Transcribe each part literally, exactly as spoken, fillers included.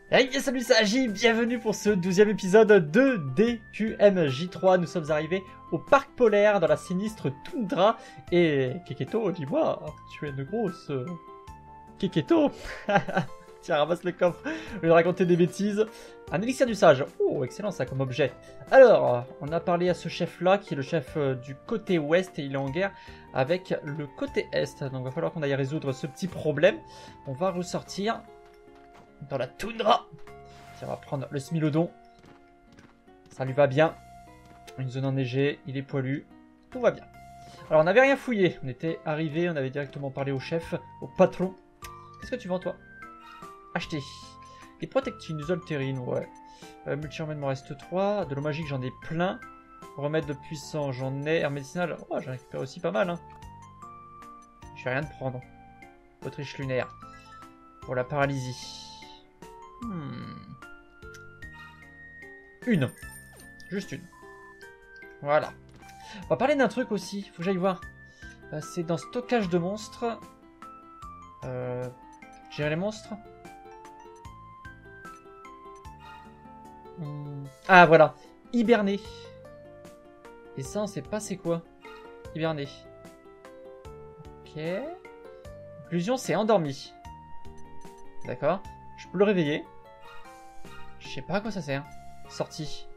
Hey, salut, c'est Agi, bienvenue pour ce douzième épisode de D Q M J trois. Nous sommes arrivés au parc polaire dans la sinistre toundra. Et Keketo, dis-moi, tu es une grosse... Keketo. Tiens, ramasse le coffre, je vais raconter des bêtises. Un élixir du sage, oh excellent ça comme objet. Alors, on a parlé à ce chef là qui est le chef du côté ouest et il est en guerre avec le côté est. Donc il va falloir qu'on aille résoudre ce petit problème. On va ressortir dans la toundra. Tiens, on va prendre le smilodon. Ça lui va bien. Une zone enneigée, il est poilu. Tout va bien. Alors on n'avait rien fouillé. On était arrivé, on avait directement parlé au chef, au patron. Qu'est-ce que tu vends toi? Acheter. Des protectines, terrines, ouais. Euh, Multi-remède me reste trois. De l'eau magique j'en ai plein. Remède de puissant j'en ai. Air médicinal, oh, j'en récupère aussi pas mal. Hein. Je vais rien de prendre. Autriche lunaire. Pour la paralysie. Hmm. Une. Juste une. Voilà. On va parler d'un truc aussi. Faut que j'aille voir. Euh, C'est dans stockage de monstres. Euh... Gérer les monstres. Hmm. Ah voilà. Hiberner. Et ça on sait pas c'est quoi. Hiberner. Ok. Conclusion c'est endormi. D'accord. Je peux le réveiller. Je sais pas à quoi ça sert. Sortie.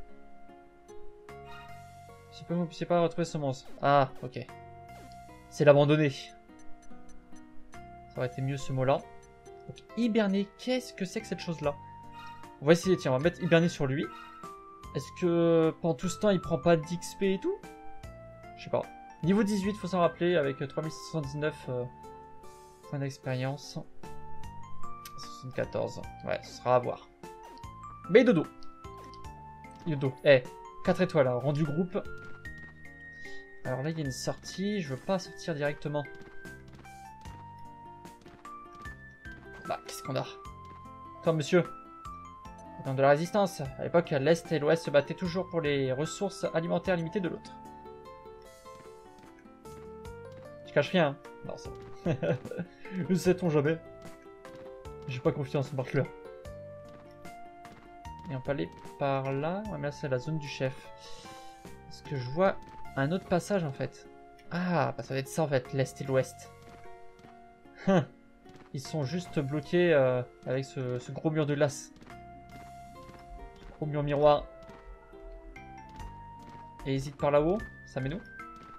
Je peux, je sais pas retrouver ce monstre. Ah, ok. C'est l'abandonner. Ça aurait été mieux ce mot-là. Donc, hiberner, qu'est-ce que c'est que cette chose-là? On va essayer, tiens, on va mettre hiberner sur lui. Est-ce que pendant tout ce temps, il prend pas d'X P et tout? Je sais pas. Niveau dix-huit, faut s'en rappeler, avec trois mille soixante-dix-neuf euh, points d'expérience. soixante-quatorze. Ouais, ce sera à voir. Mais dodo. Dodo. Eh, quatre étoiles, hein, rendu groupe. Alors là, il y a une sortie. Je veux pas sortir directement. Bah, qu'est-ce qu'on a? Toi, monsieur. Dans de la résistance. À l'époque, l'Est et l'Ouest se battaient toujours pour les ressources alimentaires limitées de l'autre. Tu caches rien, hein? Non, ça va. Ne sait-on jamais. J'ai pas confiance en Barclay. Et on peut aller par là. Ouais, mais là, c'est la zone du chef. Est-ce que je vois un autre passage, en fait? Ah, bah ça va être ça, en fait, l'Est et l'Ouest. Ils sont juste bloqués euh, avec ce, ce gros mur de glace. Ce gros mur miroir. Et hésite par là-haut. Ça met nous.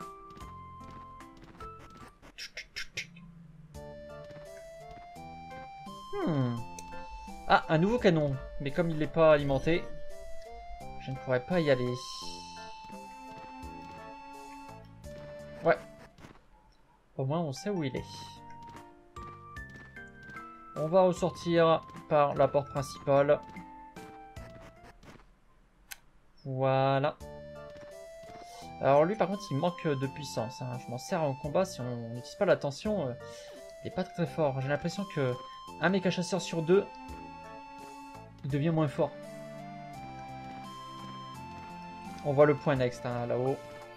Hmm. Ah, un nouveau canon. Mais comme il n'est pas alimenté, je ne pourrais pas y aller. Ouais. Au moins, on sait où il est. On va ressortir par la porte principale. Voilà. Alors lui, par contre, il manque de puissance. Hein. Je m'en sers en combat. Si on n'utilise pas la tension, euh, il n'est pas très, très fort. J'ai l'impression que un méca chasseur sur deux, il devient moins fort. On voit le point next, hein, là-haut.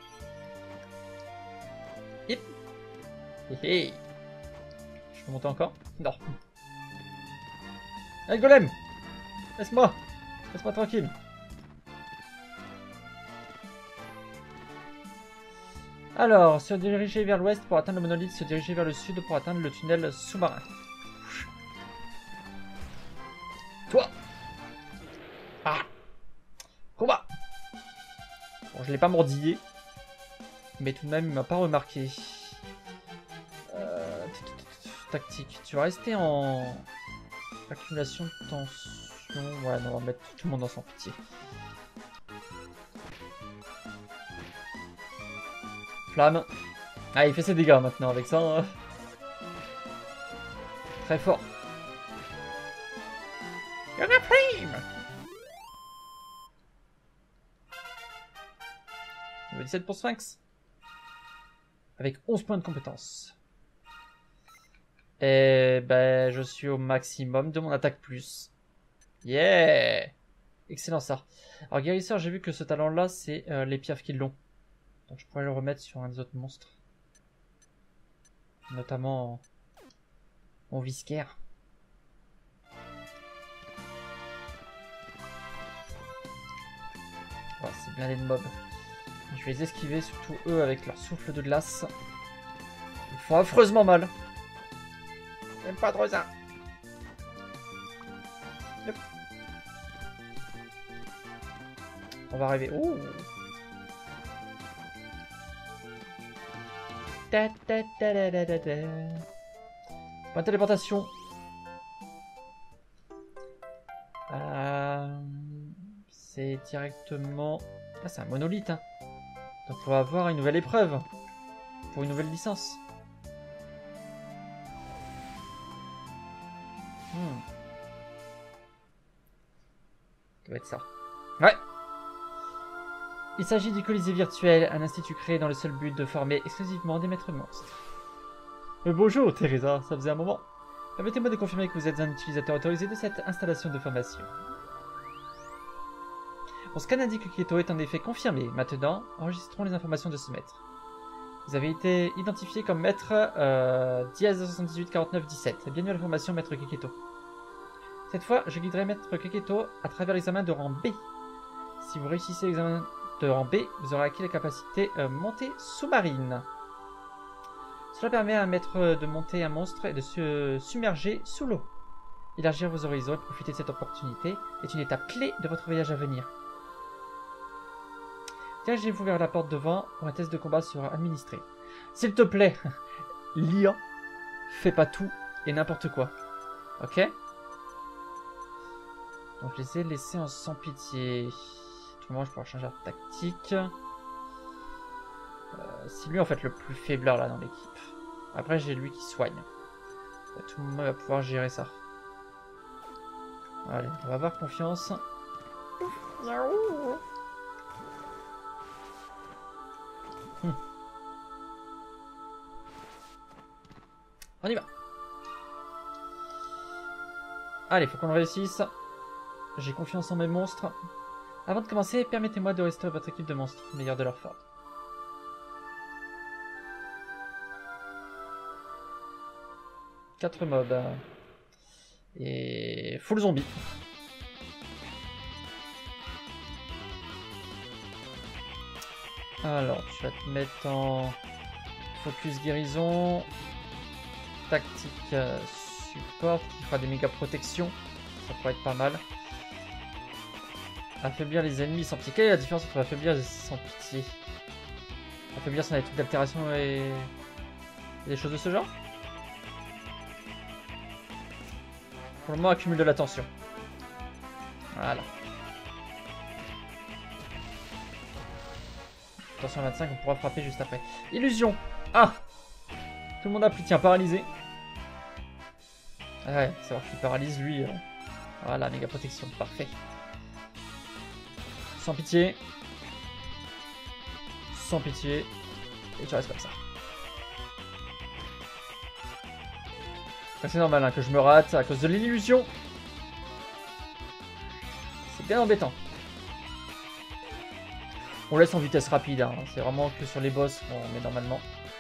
Hip. Hé hé. Je peux monter encore? Non. Allez, golem! Laisse-moi! Laisse-moi tranquille! Alors, se diriger vers l'ouest pour atteindre le monolithe, se diriger vers le sud pour atteindre le tunnel sous-marin. Toi! Ah! Combat! Bon, je l'ai pas mordillé. Mais tout de même, il m'a pas remarqué. Euh... Tactique. Tu vas rester en... Accumulation de tension. Ouais, non, on va mettre tout le monde dans son pitié. Flamme. Ah, il fait ses dégâts maintenant avec ça. Hein. Très fort. Y'en a prime. Niveau dix-sept pour Sphinx. Avec onze points de compétence. Et ben, je suis au maximum de mon attaque plus. Yeah! Excellent ça. Alors guérisseur, j'ai vu que ce talent-là, c'est euh, les pierres qui l'ont. Donc je pourrais le remettre sur un des autres monstres. Notamment mon Visquaire. blindé de mobs. Je vais les esquiver, surtout eux avec leur souffle de glace. Ils font affreusement mal. J'aime pas trop ça. Yep. On va arriver. Oh. Ta ta ta ta ta ta ta. Point de téléportation. Euh, c'est directement... Ah, c'est un monolithe. Hein. Donc on va avoir une nouvelle épreuve. Pour une nouvelle licence. Hmm. Ça doit être ça. Ouais. Il s'agit du Colisée virtuel, un institut créé dans le seul but de former exclusivement des maîtres monstres. Euh, bonjour Teresa, ça faisait un moment. Permettez-moi de confirmer que vous êtes un utilisateur autorisé de cette installation de formation. Mon scan indique que Keto est en effet confirmé. Maintenant, enregistrons les informations de ce maître. Vous avez été identifié comme maître euh, dièse soixante-dix-huit quarante-neuf dix-sept. Bienvenue à la formation maître Keketo. Cette fois, je guiderai maître Keketo à travers l'examen de rang B. Si vous réussissez l'examen de rang B, vous aurez acquis la capacité euh, montée sous-marine. Cela permet à un maître de monter un monstre et de se submerger sous l'eau. Élargir vos horizons et profiter de cette opportunité est une étape clé de votre voyage à venir. Dirigez-vous vers la porte devant où un test de combat sera administré. S'il te plaît, l'I A, fais pas tout et n'importe quoi. Ok? Donc je les ai laissés en sans pitié. Autrement, je pourrais changer de tactique. Euh, c'est lui en fait le plus faiblard là dans l'équipe. Après, j'ai lui qui soigne. Tout le monde va pouvoir gérer ça. Allez, on va avoir confiance. Hmm. On y va. Allez, faut qu'on le réussisse. J'ai confiance en mes monstres. Avant de commencer, permettez-moi de restaurer votre équipe de monstres, meilleur de leur forme. quatre mobs. Et full zombie. Alors, tu vas te mettre en focus guérison. Tactique euh, support qui fera des méga protections. Ça pourrait être pas mal. Affaiblir les ennemis sans pitié. Quelle est la différence entre affaiblir et sans pitié? Affaiblir, c'est des trucs d'altération et... et des choses de ce genre. Pour le moment, accumule de la tension. Voilà. Attention à vingt-cinq, on pourra frapper juste après. Illusion. Ah, tout le monde applique. Tiens, paralysé. Ah ouais, savoir qu'il paralyse lui. Euh... Voilà, méga protection. Parfait. Sans pitié. Sans pitié. Et tu restes comme ça. C'est normal hein, que je me rate à cause de l'illusion. C'est bien embêtant. On laisse en vitesse rapide. Hein. C'est vraiment que sur les boss qu'on met normalement.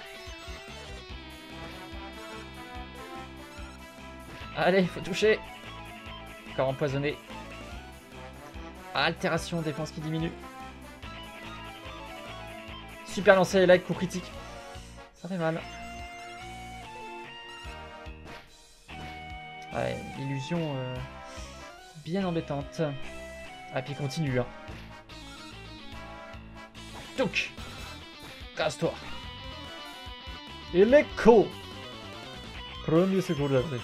Allez, il faut toucher. Encore empoisonné. Altération, défense qui diminue. Super lancé, like, coup critique. Ça fait mal. Ouais, illusion euh, bien embêtante. Ah, puis continue. Hein. Donc, casse-toi. Et l'écho. Premier secours d'après.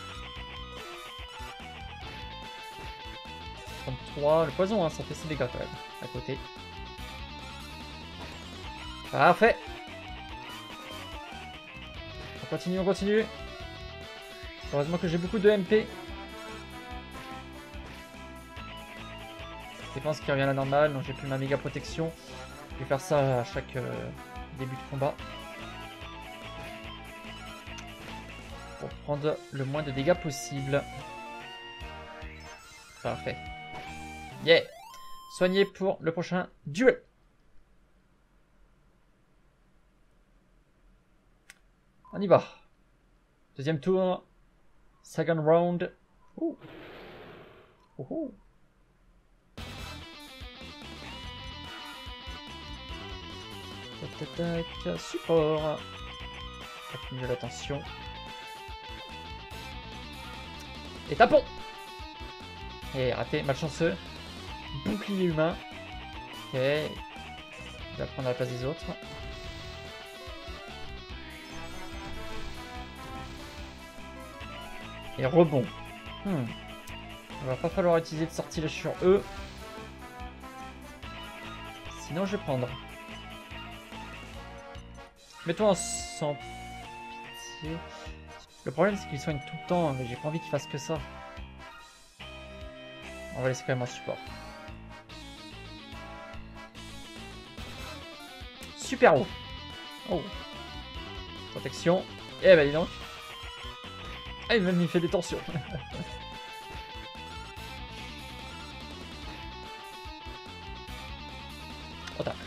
trente-trois, le poison, hein, ça fait ses dégâts quand même. À côté. Parfait. On continue, on continue. Heureusement que j'ai beaucoup de M P. Défense qui revient à la normale, donc j'ai plus ma méga protection. Je vais faire ça à chaque euh, début de combat. Pour prendre le moins de dégâts possible. Parfait. Yeah! Soigné pour le prochain duel. On y va. Deuxième tour. Second round. Ouh. Ouh. Tac, tac, tac. Support. Accumule la tension. Et tapons. Et raté, malchanceux. Bouclier humain. Ok. Il va prendre la place des autres. Et rebond. Hmm. Il va pas falloir utiliser de sortilège sur eux. Sinon je vais prendre. Mets-toi en sans pitié. Le problème c'est qu'il soigne tout le temps, mais j'ai pas envie qu'il fasse que ça. On va laisser quand même en support. Super haut. Oh. Protection. Eh ben dis donc. Ah, il même il fait des torsions. Oh, tape.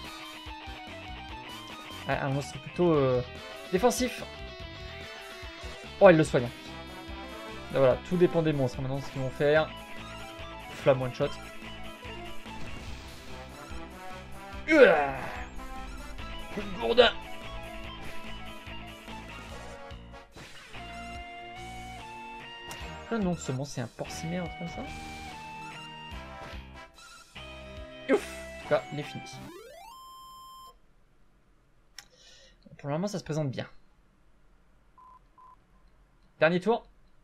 Ah, un monstre plutôt euh, défensif. Oh, il le soigne. Et voilà, tout dépend des monstres maintenant, ce qu'ils vont faire. Flamme one shot. Uah, coup de gourdin. Ah non, ce monstre c'est un porcimé, un truc comme ça. Ouf. En tout cas, il est fini. Pour le moment, ça se présente bien. Dernier tour.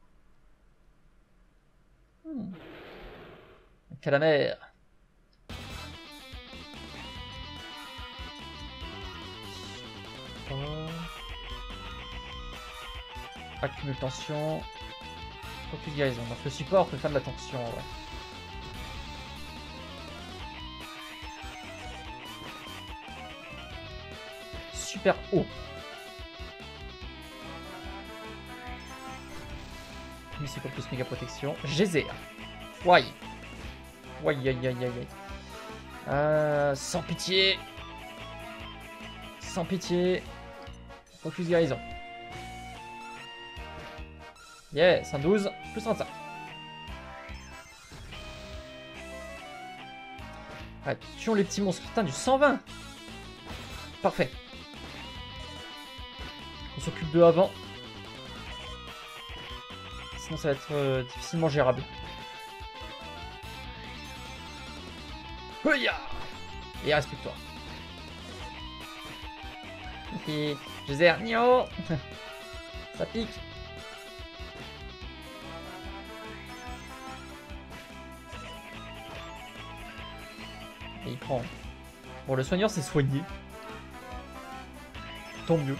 Hmm. Calamère. Oh. Accumule tension. Focus guérison. Donc le support peut faire de la tension. Ouais. Super haut. Mais c'est quoi plus méga protection? Geyser. Why? Why, aïe, aïe, aïe, aïe. Euh, sans pitié. Sans pitié. Focus guérison. Yeah, cent douze, plus trente-cinq. Ouais, tuons les petits monstres. Putain, du cent vingt. Parfait. On s'occupe d'eux avant. Sinon, ça va être euh, difficilement gérable. Et respecte-toi. Et Geyser, Nio. Ça pique. Et il prend. Bon, le soigneur s'est soigné. Tant mieux.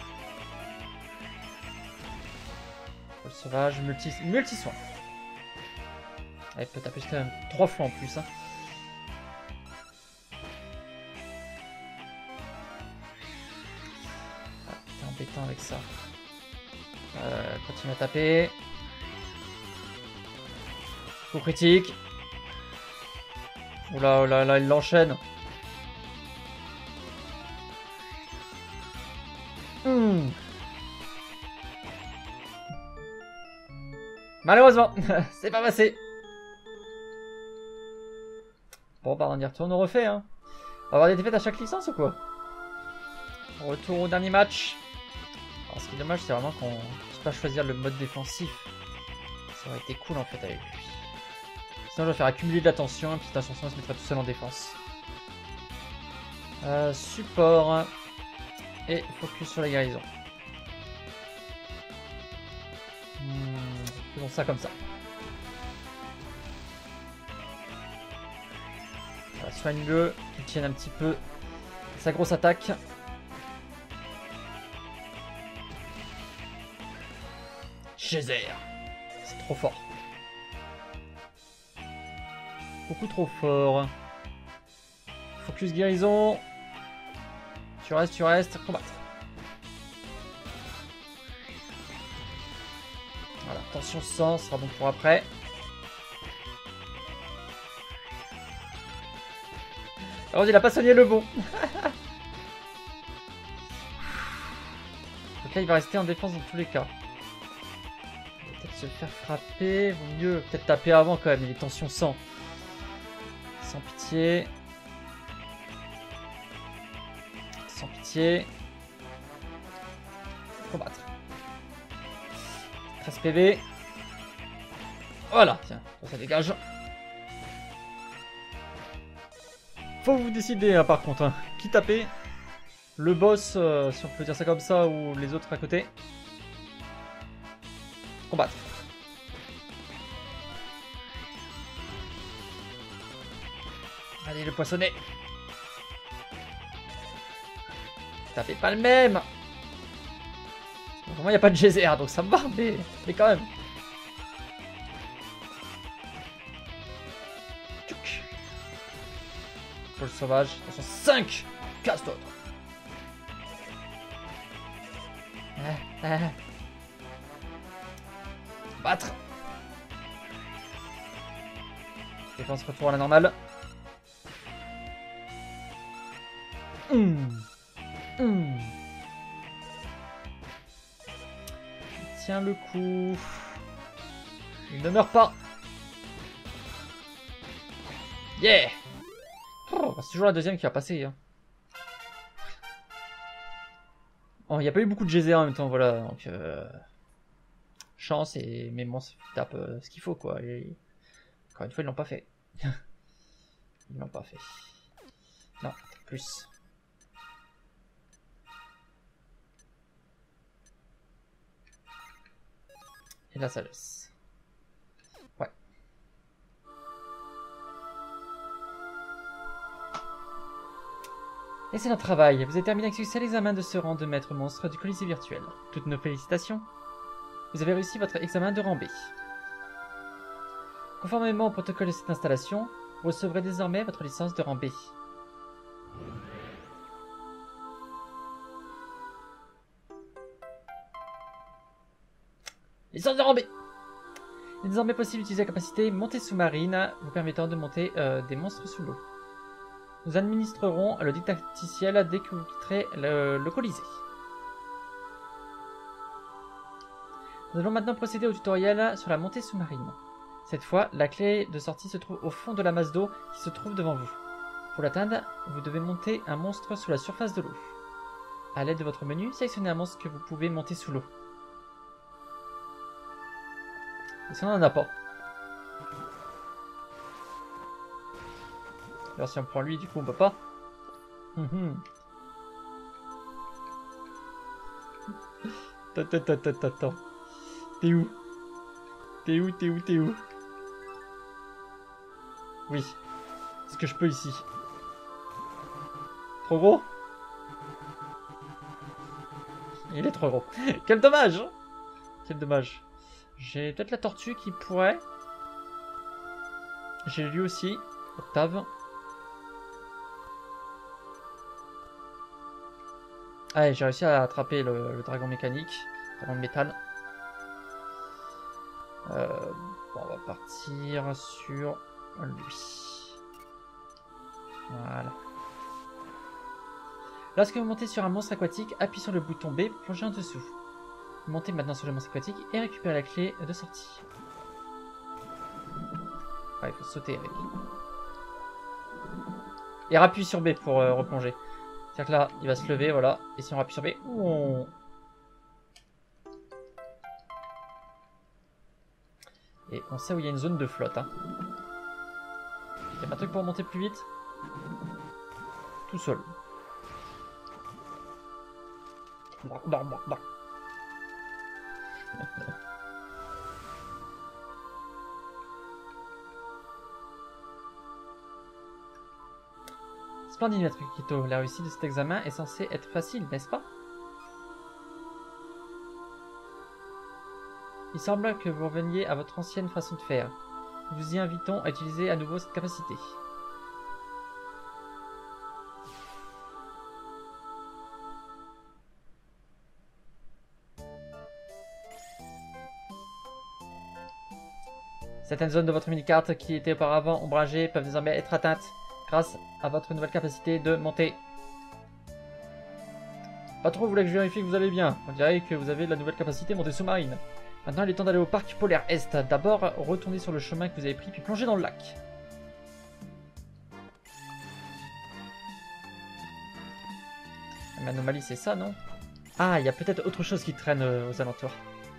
Le sauvage, multi, multi-soin. Elle peut taper quand même trois fois en plus. Hein. Ah, t'es embêtant avec ça. Euh, continue à taper. Coup critique. Oula, oh là, là, il l'enchaîne. Hmm. Malheureusement, c'est pas passé. Bon, bah on y retourne, on refait. Hein. On va avoir des défaites à chaque licence ou quoi? Retour au dernier match. Alors, ce qui est dommage, c'est vraiment qu'on ne puisse pas choisir le mode défensif. Ça aurait été cool en fait avec lui. Sinon, je vais faire accumuler de la tension, et puis tension il se mettra tout seul en défense. Euh, support. Et focus sur la guérison. Hmm, faisons ça comme ça. Voilà, soigne-le, qu'il tienne un petit peu sa grosse attaque. Geyser. C'est trop fort. Beaucoup trop fort. Focus guérison. Tu restes, tu restes. Combattre. Voilà, tension cent, ce sera bon pour après. Alors, il a pas soigné le bon. Donc là, il va rester en défense dans tous les cas. Il va peut-être se faire frapper. Vaut mieux peut-être taper avant quand même. Il est tension cent. Sans pitié. Sans pitié. Combattre. treize P V. Voilà, tiens, ça, ça dégage. Faut vous décider hein, par contre, hein. Qui taper? Le boss, euh, si on peut dire ça comme ça, ou les autres à côté. Combattre. Allez, le poissonnet. Tapez pas le même. Pour moi, il n'y a pas de geyser, donc ça me va, mais, mais quand même. Tchouk. Pour le sauvage. Attention, cinq. Casse-toi. Ah, ah. Battre. Défense retour à la normale. Mmh. Mmh. Tiens le coup. Il ne meurt pas. Yeah. Oh, c'est toujours la deuxième qui va passer. Hein. Oh, il n'y a pas eu beaucoup de geyser en même temps, voilà. Donc, euh... chance et mes monstres tapent euh, ce qu'il faut, quoi. Et... encore une fois, ils l'ont pas fait. Ils l'ont pas fait. Non, plus. Et la sagesse. Ouais. Et c'est notre travail. Vous avez terminé avec succès l'examen de ce rang de maître monstre du Colisée virtuel. Toutes nos félicitations. Vous avez réussi votre examen de rang B. Conformément au protocole de cette installation, vous recevrez désormais votre licence de rang B. Licence de rang B. Il est désormais possible d'utiliser la capacité montée sous-marine, vous permettant de monter euh, des monstres sous l'eau. Nous administrerons le didacticiel dès que vous quitterez le, le Colisée. Nous allons maintenant procéder au tutoriel sur la montée sous-marine. Cette fois, la clé de sortie se trouve au fond de la masse d'eau qui se trouve devant vous. Pour l'atteindre, vous devez monter un monstre sous la surface de l'eau. À l'aide de votre menu, sélectionnez un monstre que vous pouvez monter sous l'eau. Et si on n'en a pas. Alors si on prend lui, du coup on peut pas. Attends, t'es où? T'es où, t'es où, t'es où? Oui. Est-ce que je peux ici? Trop gros? Il est trop gros. Quel dommage! Quel dommage. J'ai peut-être la tortue qui pourrait. J'ai lui aussi. Octave. Allez, j'ai réussi à attraper le, le dragon mécanique. Dragon de métal. Euh, bon, on va partir sur lui. Voilà. Lorsque vous montez sur un monstre aquatique, appuyez sur le bouton B pour plonger en dessous. Montez maintenant sur le monstre aquatique et récupérez la clé de sortie. Ouais, il faut sauter avec. Et rappuie sur B pour euh, replonger. C'est-à-dire que là, il va se lever, voilà. Et si on rappuie sur B, on... Et on sait où il y a une zone de flotte. Hein. Il y a pas un truc pour monter plus vite? Tout seul. Bah, bah, bah, bah. Splendide, maître Kito. La réussite de cet examen est censée être facile, n'est-ce pas? Il semble que vous reveniez à votre ancienne façon de faire. Nous vous y invitons à utiliser à nouveau cette capacité. Certaines zones de votre mini-carte qui étaient auparavant ombragées peuvent désormais être atteintes grâce à votre nouvelle capacité de monter. Pas trop, vous voulez que je vérifie que vous allez bien. On dirait que vous avez la nouvelle capacité montée sous-marine. Maintenant, il est temps d'aller au parc polaire Est. D'abord, retournez sur le chemin que vous avez pris, puis plongez dans le lac. L'anomalie, c'est ça, non? Ah, il y a peut-être autre chose qui traîne euh, aux alentours.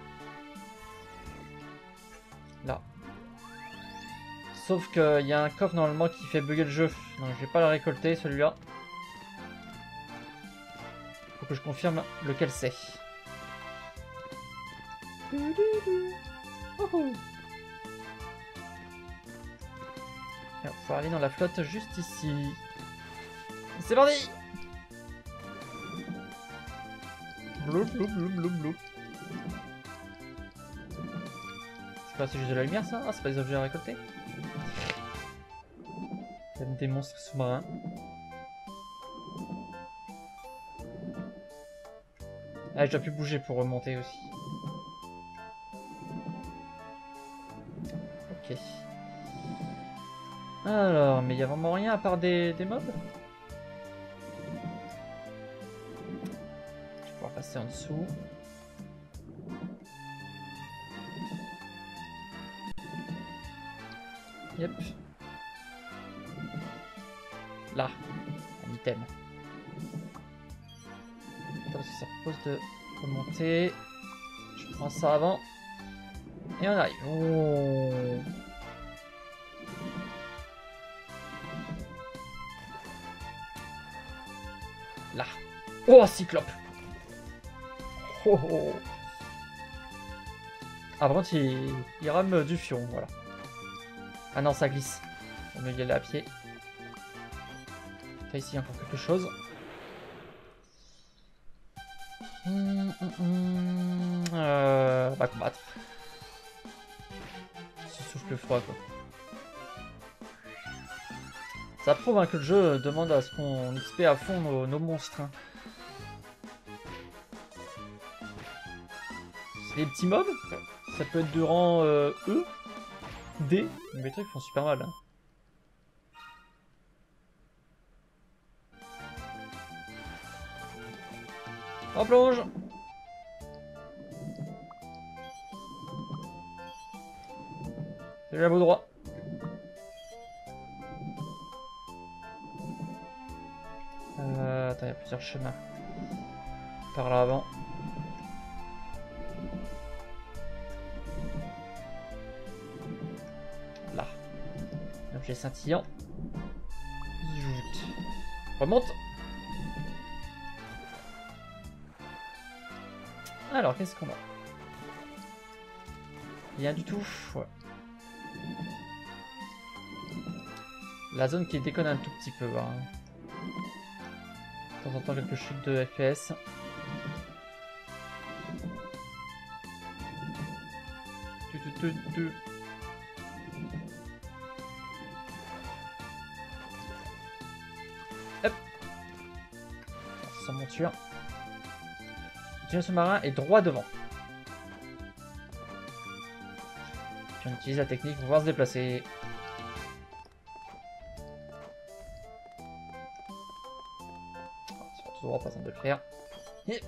Là. Sauf qu'il y a un coffre normalement qui fait bugger le jeu. Donc je vais pas le récolter, celui-là. Faut que je confirme lequel c'est. Il faut aller dans la flotte juste ici. C'est parti! Blou, blou, blou, blou, blou. C'est quoi, c'est juste de la lumière ça? Ah, c'est pas des objets à récolter? Il y a des monstres sous-marins. Ah, je dois plus bouger pour remonter aussi. Ok. Alors, mais il y a vraiment rien à part des, des mobs? Je vais pouvoir passer en dessous. Yep. Là, un item. Attends, parce que ça propose de remonter. Je prends ça avant. Et on arrive. Oh. Là. Oh, cyclope. Oh, oh. Ah, par contre, il, il rame du fion, voilà. Ah non, ça glisse. On va y aller à pied. Là, ici, encore quelque chose. Hum, hum, hum. Euh, on va combattre. Ce souffle froid, quoi. Ça prouve hein, que le jeu demande à ce qu'on X P à fond nos, nos monstres. Hein. C'est des petits mobs. Ça peut être de rang euh, E, D. Mais les trucs font super mal. Hein. En plonge. Salut à vos droits. Euh, attends, il y a plusieurs chemins. Par là avant. Là. L'objet scintillant. Remonte. Alors, qu'est-ce qu'on a? Rien du tout. Ouais. La zone qui déconne un tout petit peu. Hein. De temps en temps, quelques chutes de F P S. Tu, tu, tu, tu. Hop. Sans monture. Le sous-marin est droit devant. Puis on utilise la technique pour pouvoir se déplacer. C'est toujours pas simple de le faire. Et...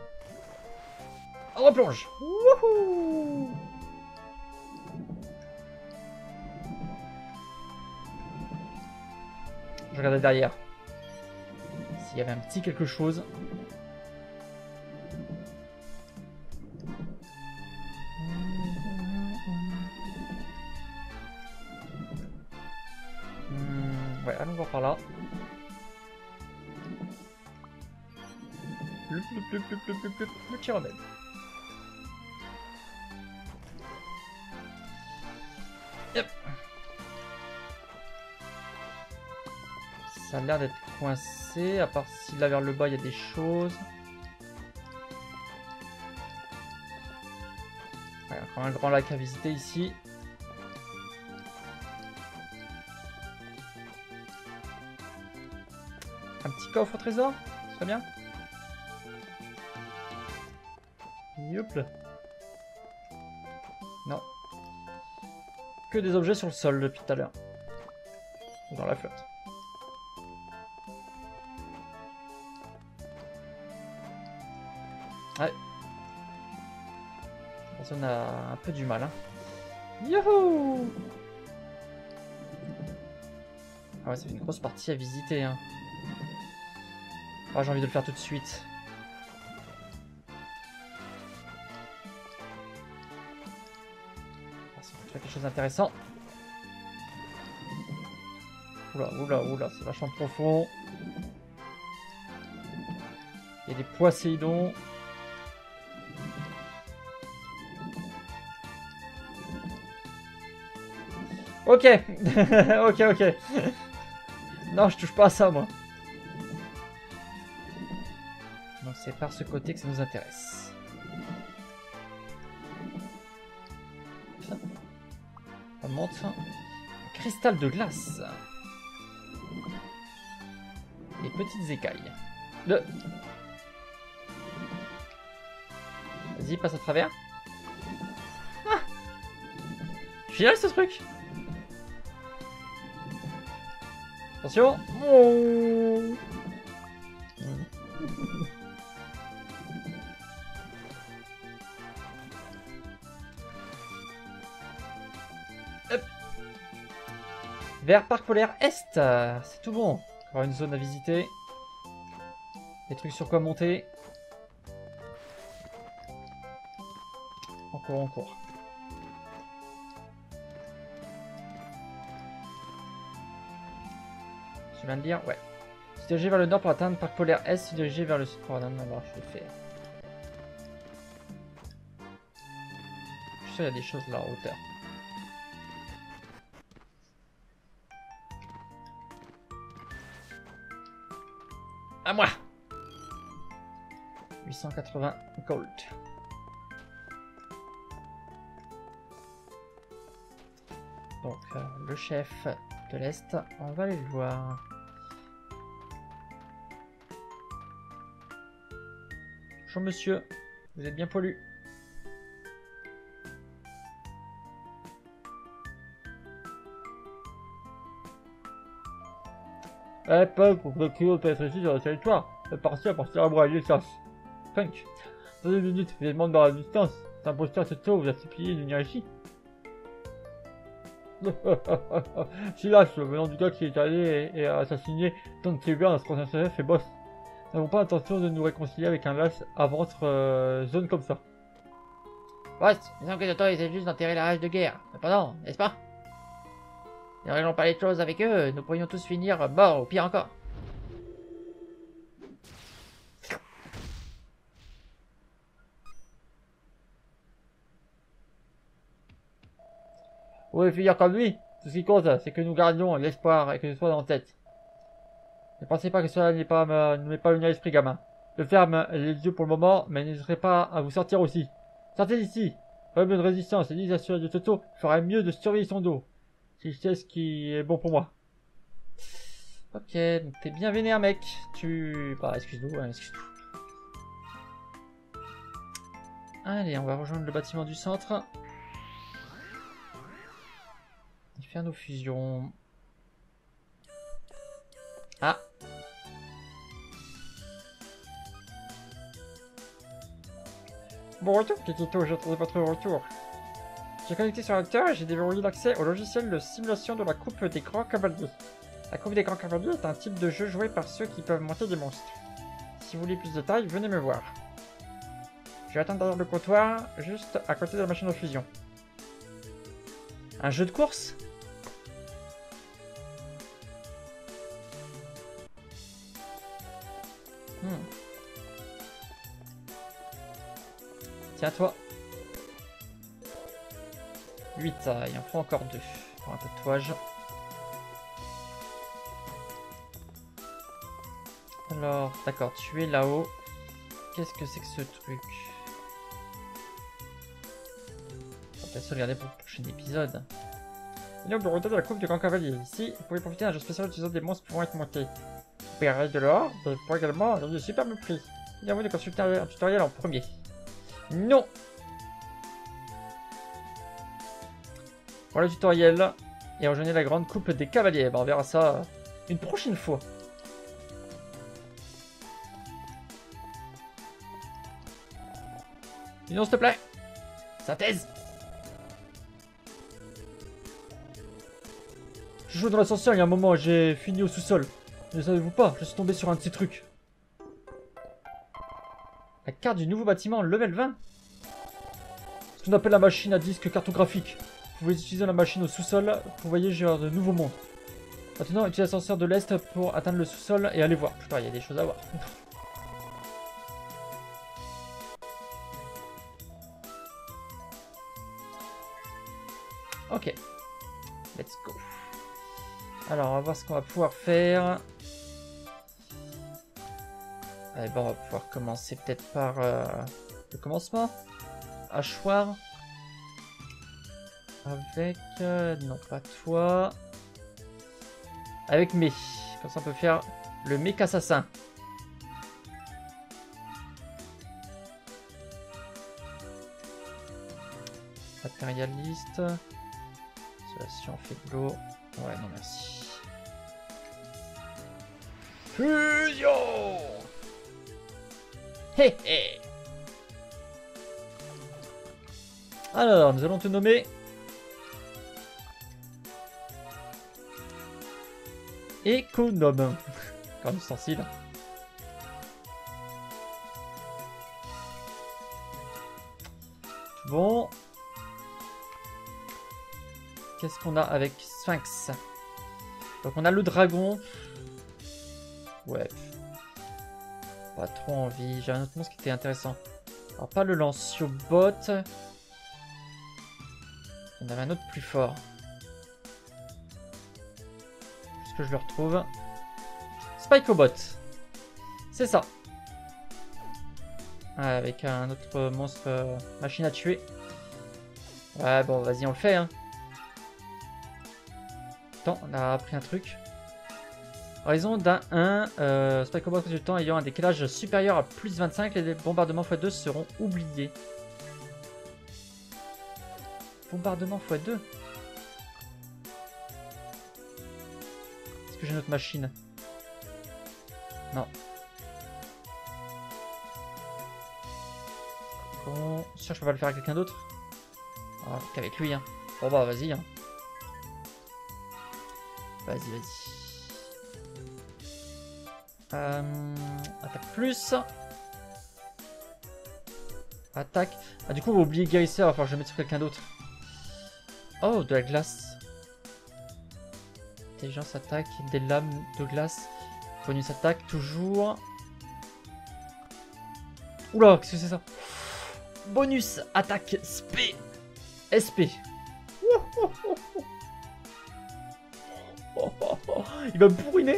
on replonge. Wouhou! Je regardais derrière. S'il y avait un petit quelque chose. Ouais, allons voir par là. Le petit remède. Yep. Ça a l'air d'être coincé, à part si là vers le bas il y a des choses. Ouais, encore un grand lac à visiter ici. Un petit coffre au trésor, ce serait bien. Youp. Non. Que des objets sur le sol depuis tout à l'heure. Dans la flotte. Ouais. La zone a un peu du mal. Hein. Youhou! Ah ouais, ça fait une grosse partie à visiter. Hein. Oh, j'ai envie de le faire tout de suite. Ça va faire quelque chose d'intéressant. Oula, oula, oula, c'est vachement profond. Il y a des poséidons. Ok. Ok, ok. Non, je touche pas à ça, moi. Donc c'est par ce côté que ça nous intéresse. On monte. Cristal de glace. Les petites écailles. De... Vas-y, passe à travers. Ah, génial ce truc. Attention. Oh. Hop. Vers Parc Polaire Est. C'est tout bon. Encore une zone à visiter. Des trucs sur quoi monter. En cours, en cours. Je viens de lire, ouais. Se diriger vers le nord pour atteindre Parc Polaire Est, se diriger vers le sud pour atteindre... Non, je le fais. Je suis sûr qu'il y a des choses là en hauteur. À moi. huit cent quatre-vingts gold. Donc, euh, le chef de l'Est, on va aller le voir. Bonjour monsieur, vous êtes bien pollu. Eh, pas pour que le pénètre ici sur le territoire. C'est parti à partir à broyer ça. Punk. Dans deux minutes, vous demande dans la distance. C'est imposteur cette tour vous a supplié de venir ici. Si là, je venant du gars qui est allé et, et a assassiné Don Trigger, notre ancien chef et boss. Nous n'avons pas l'intention de nous réconcilier avec un las à votre euh, zone comme ça. Boss, il semble que Toto essaie juste d'enterrer la rage de guerre. Mais pas non, n'est-ce pas? Ne réglons pas les choses avec eux, nous pourrions tous finir morts ou pire encore. Vous voulez finir comme lui? Tout ce qui compte, c'est que nous gardions l'espoir et que ce soit en tête. Ne pensez pas que cela n'est pas, ne met pas le nez à l'esprit, gamin. Je ferme les yeux pour le moment, mais n'hésiterez pas à vous sortir aussi. Sortez d'ici. Pas de résistance et l'initiation de Toto ferait mieux de surveiller son dos. Si je sais ce qui est bon pour moi. Ok, donc t'es bien vénère, mec. Tu... Bah, excuse-nous, hein, excuse-nous. Allez, on va rejoindre le bâtiment du centre. Et faire nos fusions. Ah. Bon retour, Kikito, j'attendais votre retour. J'ai connecté sur l'acteur et j'ai déverrouillé l'accès au logiciel de simulation de la coupe des grands cavaliers. La coupe des grands cavaliers est un type de jeu joué par ceux qui peuvent monter des monstres. Si vous voulez plus de détails, venez me voir. Je vais attendre derrière le comptoir, juste à côté de la machine de fusion. Un jeu de course? Hmm. Tiens, toi. huit, il en faut encore deux pour un tatouage. Alors, d'accord, tu es là-haut. Qu'est-ce que c'est que ce truc? On va peut-être se regarder pour le prochain épisode. Il y a le bureau de la coupe du grand cavalier. Ici, vous pouvez profiter d'un jeu spécial utilisant des monstres pouvant être montés. Vous paierez de l'or, mais pour également avoir de superbes prix. Il y a moyen de consulter un tutoriel en premier. Non! Voilà le tutoriel. Et rejoignez la grande coupe des cavaliers. Bah, on verra ça une prochaine fois. Sinon, s'il te plaît. Synthèse. Je joue dans l'ascenseur il y a un moment, j'ai fini au sous-sol. Ne savez-vous pas, je suis tombé sur un de ces trucs. La carte du nouveau bâtiment level vingt. Ce qu'on appelle la machine à disque cartographique. Vous pouvez utiliser la machine au sous-sol pour voyager vers de nouveaux mondes. Maintenant, utilisez l'ascenseur de l'Est pour atteindre le sous-sol et aller voir. Putain, il y a des choses à voir. Ok. Let's go. Alors, on va voir ce qu'on va pouvoir faire. Allez, bon, on va pouvoir commencer peut-être par euh, le commencement. Hachoir. Avec... Euh, non, pas toi. Avec mes. Comme ça, on peut faire le mec assassin. Matérialiste. Isolation, fait de l'eau. Ouais, non, merci. Fusion! Hé hé! Alors, nous allons te nommer... Économe. Encore un ustensile. Bon. Qu'est-ce qu'on a avec Sphinx? Donc on a le dragon. Ouais. Pas trop envie. J'ai un autre monstre qui était intéressant. Alors pas le lance-bot. Il y en avait un autre plus fort. Est-ce que je le retrouve? Spikobot. C'est ça. Ah, avec un autre monstre euh, machine à tuer. Ouais, bon, vas-y, on le fait. Hein. Attends, on a appris un truc. En raison d'un un, euh, Spikobot résultant ayant un décalage supérieur à plus vingt-cinq, les bombardements fois deux seront oubliés. Bombardement fois deux. Est-ce que j'ai une autre machine? Non. Bon, sûr, je peux pas le faire avec quelqu'un d'autre. Ah, qu'avec lui, hein. Bon bah, vas-y, hein. Vas-y, vas-y. Euh, attaque plus. Attaque. Ah, du coup, on va oublier guérisseur. Il va falloir que je le mette sur quelqu'un d'autre. Oh, de la glace. Intelligence attaque. Des lames de glace. Bonus attaque, toujours. Oula, qu'est-ce que c'est ça? Bonus attaque S P. S P. Il va me bourriner.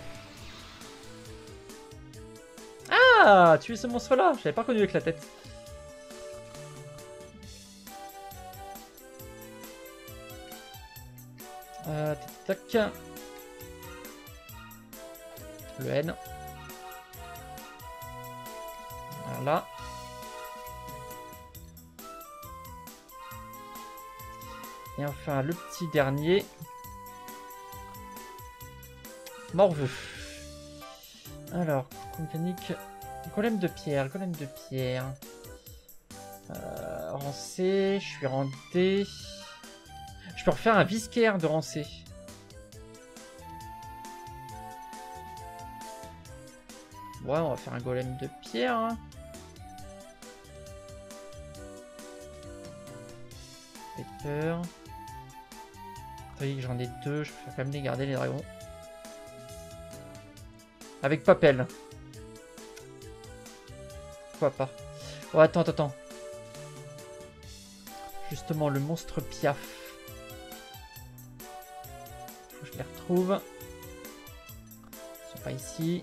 Ah, tu es ce monstre là. Je l'avais pas reconnu avec la tête. Euh, tac, tac. Le N. Voilà. Et enfin le petit dernier. Morveux. Alors, mécanique. Golem de pierre, golem de pierre. Euh, rancé, je suis renté. Je peux refaire un visquaire de rancé. Ouais, on va faire un golem de pierre. Hein. Pepper. Vous voyez que j'en ai deux, je préfère quand même les garder les dragons. Avec Papel. Pourquoi pas? Oh, attends, attends, attends. Justement, le monstre Piaf. Faut que je les retrouve. Ils sont pas ici.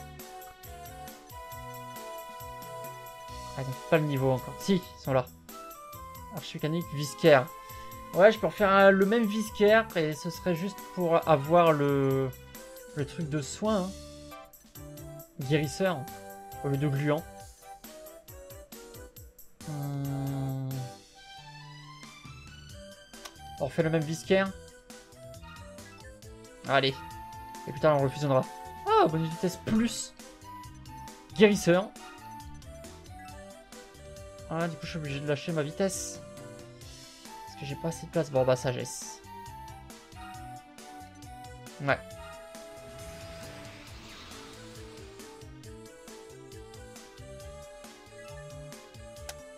Ah, ils n'ont pas le niveau encore. Si, ils sont là. Archimécanique, visquaire. Ouais, je peux refaire un, le même visquaire et ce serait juste pour avoir le, le truc de soin. Hein. Guérisseur. Au lieu de gluant. Hum... On refait le même visquaire. Allez. Et plus tard on refusionnera. Ah, bonne vitesse plus. Guérisseur. Ah, du coup je suis obligé de lâcher ma vitesse. Parce que j'ai pas assez de place. Bon bah sagesse. Ouais.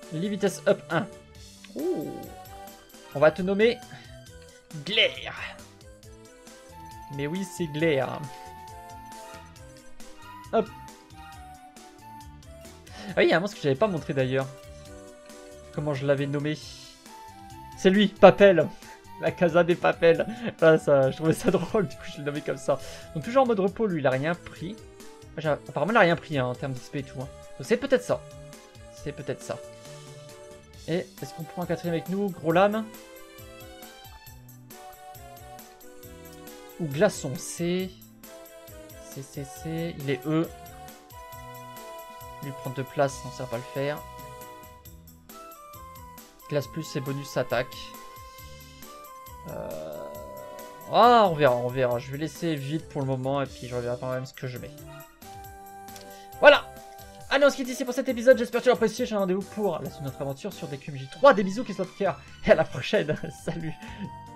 Lee vitesse up un. Ouh. On va te nommer Glaire. Mais oui, c'est Glaire. Hop. Ah oui, il y a un monstre que j'avais pas montré d'ailleurs. Comment je l'avais nommé. C'est lui, Papel. La casa des Papels. Ah, ça, je trouvais ça drôle, du coup je l'ai nommé comme ça. Donc toujours en mode repos, lui, il a rien pris. Apparemment, il a rien pris hein, en termes d'X P et tout. Hein. Donc c'est peut-être ça. C'est peut-être ça. Et est-ce qu'on prend un quatrième avec nous? Gros lame. Ou glaçon. C. C, C, C. Il est E. Lui prendre de place, non, ça va pas le faire. Glace plus, c'est bonus attaque. Euh... Ah, on verra, on verra. Je vais laisser vide pour le moment et puis je reverrai quand même ce que je mets. Voilà. Allez, on se quitte ici pour cet épisode. J'espère que tu l'as apprécié. J'ai un rendez-vous pour la suite de notre aventure sur D Q M J trois. Des bisous qui sont de cœur et à la prochaine. Salut.